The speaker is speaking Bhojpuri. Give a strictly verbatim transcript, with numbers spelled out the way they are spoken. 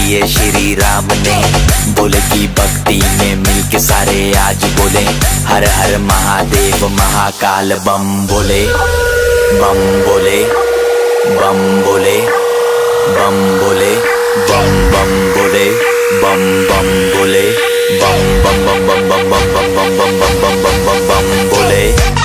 है श्री राम ने। बोले की भक्ति में मिलके सारे आज बोले हर हर महादेव महाकाल बम बोले, बम बोले, बम बोले, बम बोले, बम बम बोले, बम बम बोले, बम बम बम बम बम बम बम बम बम बम बम बम बोले।